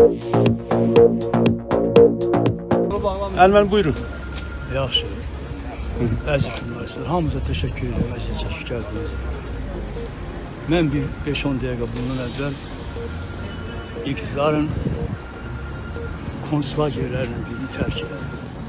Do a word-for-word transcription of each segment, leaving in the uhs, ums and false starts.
Əlmən, buyurun. Yaxşı. Əziz jurnalistlər, hamınıza təşəkkür edirəm, əziz çəkib gəldiniz. Mən bir beş on dəqiqə bundan əvvəl iktidarın konslagerlərlə birini tərk edirəm.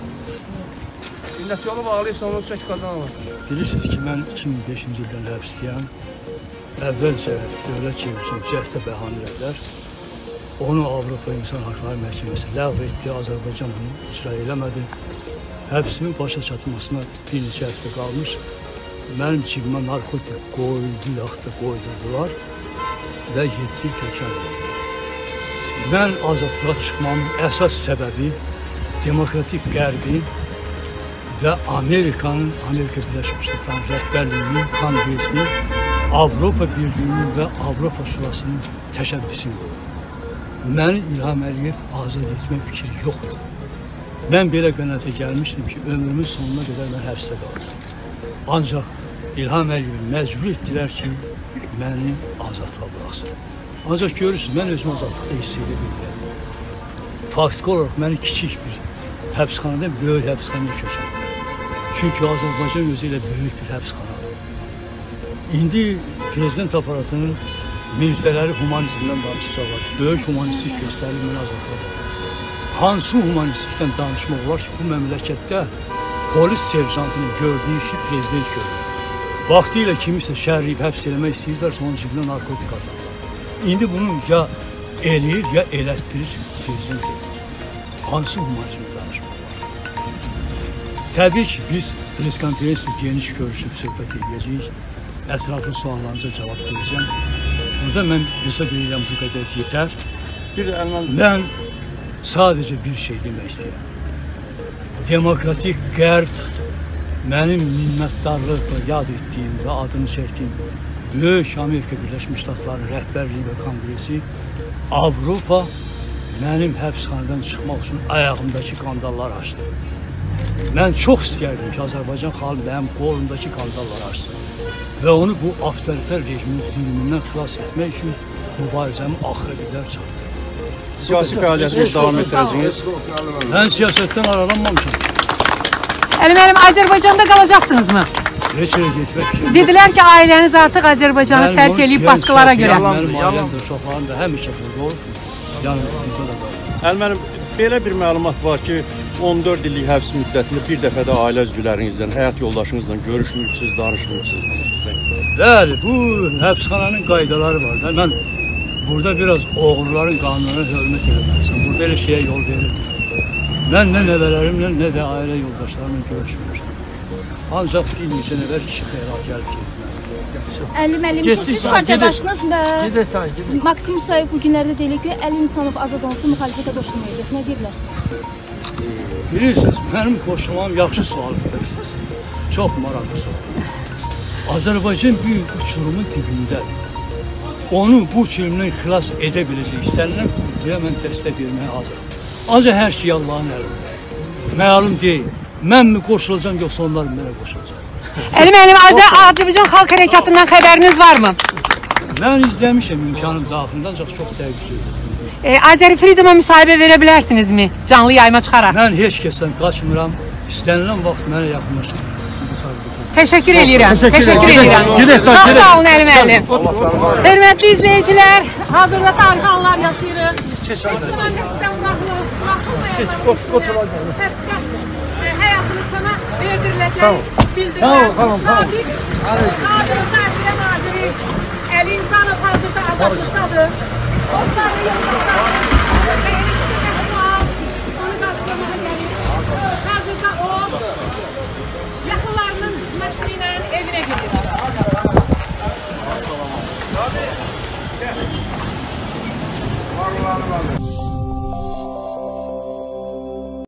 İndəki yolu bağlayıbsa onu çək qazanalım. Bilirsiniz ki, mən iki min beşinci ildən həbsliyəm. Əvvəlcə dövlət çevrəsinin cəhdə bəhanələr, onu Avropa İnsan Haqları Məhkəməsi ləğv etdi, Azərbaycan bunu icra eləmədi. Həbsimin başa çatmasına bir neçə həftə qalmış. Mənim cibimə narkotik qoydu, yaxda qoydurdular və yeddi təkrar edildi. Mən azadlığa çıxmamın əsas səbəbi demokratik qərbin və Amerikanın, Amerika Birləşmiş Ştatlarının rəhbərliyinin, kongresinin, Avropa Birliyinin və Avropa Şurasının təşəbbüsü yoxdur. Məni İlham Əliyev azad etmək fikri yoxdur. Mən belə qənaətə gəlmişdim ki, ömrümün sonuna qədər mən həbsdə qalacağım. Ancaq İlham Əliyevi məcbur etdilər ki, məni azadlığa bıraxsın. Ancaq görürsünüz, mən özüm azadlıqda hiss edə bilmirəm. Faktiki olaraq məni kiçik bir həbsxanadan böyük həbsxanaya köçürdüm. Çünki Azərbaycan özü ilə böyük bir həbsxanadır. İndi prezident aparatının mirzələri humanizmdən danışacaqlar. Böyük humanistik göstərilir, mən azadlığa bıraxsın. Hansı humanistlikdən danışmaq olar ki, bu məmləkətdə polis serjantının gördüyü işi prezident görür. Vaxtilə kimisə şərliyib həbs eləmək istəyirlərsə, onun cibinə narkotik atırlar. İndi bunu ya eləyir, ya elətdirir, prezident edir. Hansı humanizmdən danışmaq olar? Təbii ki, biz press konferansiyada geniş görüşüb söhbət edəcəyik. Ətraflı suallarınıza cavab verəcəm. Burada mən hesab edirəm, bu qədər yetər. Bir də Əlmən... Mən sadəcə bir şey demək istəyirəm. Demokratik qərb mənim minnətdarlıqla yad etdiyim və adını çəkdiyim Böyük Amerika Birləşmiş Ştatları rəhbərliyi və kongresi Avropa mənim həbsxanadan çıxmaq üçün ayağımdakı qandalları açdı. Mən çox istəyərdim ki, Azərbaycan xalqı mənim qolumdakı qandalları açdı və onu bu avtoriter rejimin zülmündən xilas etmək üçün mübarizəmi axıra qədər çatdı. Siyasi fəaliyyətinizi davam etdirəcəksiniz. Mən siyasətdən aralanmamışam. Əli müəllim, Azərbaycanda qalacaqsınızmı? Heç yerə getmək üçün. Dedilər ki, ailəniz artıq Azərbaycanı tərk edib baskılara görə. Mənim ailəm də, uşaqlarım da həmişə burada olub. Yəni, burada da qalıb. Əlmənim, belə bir məlumat var ki, on dörd illik həbs müddətində bir dəfə də ailə üzvlərinizlə, həyat yoldaşınızla görüşmürsünüz, danışmırsınız. Bəli, bu həbsxananın qaydaları var da. Mən burada biraz oğurların qanununa hörmət eləməlisən. Burada elə şeyə yol verir. Mən nə nəvələrimlə, nə də ailə yoldaşlarımla görüşmürəm. Ancaq bir neçə nəvər kişi xeyra gəlib ki. Əli müəllim, keçmiş partiyadaşınız Maksim Musayev bu günlərdə deyir ki, Əli İnsanov azad olunsa müxalifətə qoşulmayacaq. Nə deyə bilərsiniz? Bilirsiniz, mənim qoşulmam yaxşı sual verirsiniz. Çox maraqlı sual. Azərbaycan büyük uçurumun dibindədir. Onu bu uçurumdan xilas edə biləcək. İstənilən qurduya mən dəstək verməyə hazırım. Ancaq hər şey Allahın əlində. Məlum deyil. Mən mi qoşulacam, yoxsa onlar mənə qoşulacaq? Əli müəllim, Azərbaycan Xalq Hərəkatından xəbəriniz varmı? Mən izləmişəm imkanım daxilində, ancaq çox dəqiq deyil. Azəri Freedom'a müsahibə verə bilərsinizmi? Canlı yayıma çıxaraq. Mən heç kəsdən qaçmıram. İstənilən vaxt mənə yaxınlaşın. Təşəkkür edirəm. Təşəkkür edirəm. Çox sağ olun Əli müəllim. Hörmətli izləyicilər, hazırda tarixanlar yaşayırıq. Həyatını sana verdiriləcək bildirilər. Sadiq, Sadiq Sadiqə naziri Əli İnsanov hazırda azadlıqdadır. O sadiq yoldaşlar.